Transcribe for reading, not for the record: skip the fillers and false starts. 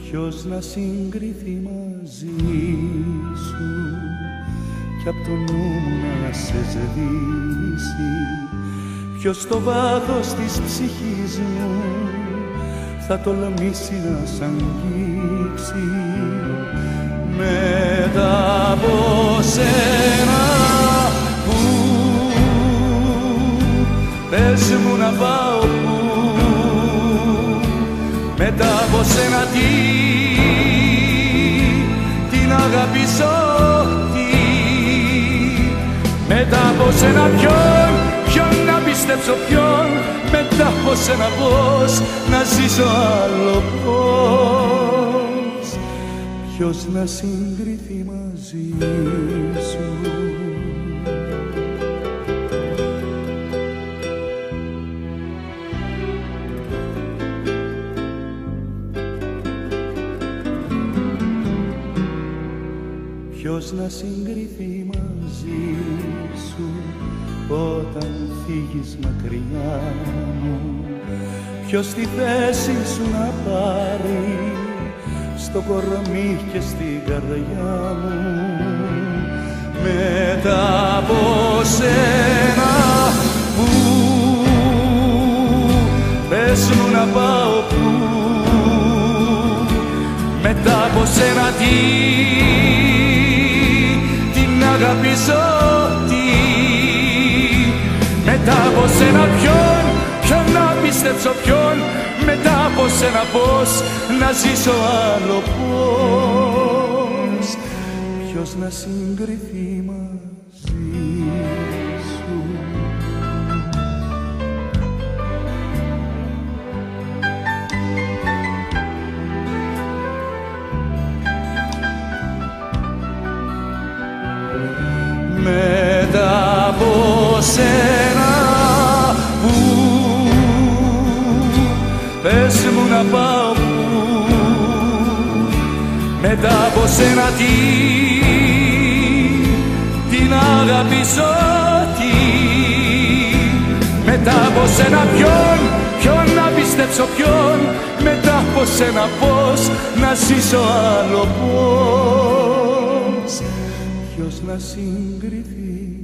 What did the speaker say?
Ποιος να συγκριθεί μαζί σου κι απ' το νου μου να σε σβήσει? Ποιος στο βάθος της ψυχής μου θα τολμήσει να σ' αγγίξει? Μετά από σένα που πες μου να πάω που? Μετά από σένα την αγαπήσω τι? Μετά από σένα ποιον να πιστέψω ποιον? Μετά από σένα πώς να ζήσω άλλο πώς? Ποιος να συγκριθεί μαζί σου? Ποιος να συγκριθεί μαζί σου όταν φύγεις μακριά μου? Ποιος τη θέση σου να πάρει στο κορμί και στην καρδιά μου? Μετά από σένα που πες μου να πάω που? Μετά από σένα την αγαπήσω τι? Μετά από σένα ποιον να πιστέψω ποιον? Μετά από σένα πώς να ζήσω άλλο πώς? Ποιος να συγκριθεί μαζί σου? Μετά από σένα που πες μου να πάω που? Μετά από σένα την αγαπήσω τι? Μετά από σένα ποιον να πιστέψω ποιον? Μετά από σένα πώς να ζήσω άλλο πώς? Ποιος να συγκριθεί